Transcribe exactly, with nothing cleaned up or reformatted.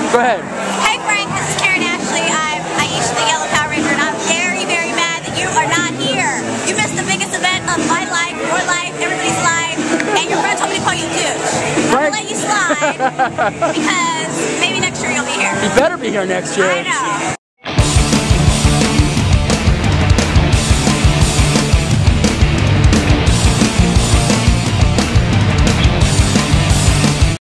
Go ahead. Hey Frank, this is Karen Ashley. I'm Aisha the Yellow Ranger, and I'm very, very mad that you are not here. You missed the biggest event of my life, your life, everybody's life, and your friend told me to call you douche. I'm gonna let you slide because maybe next year you'll be here. You better be here next year. I know.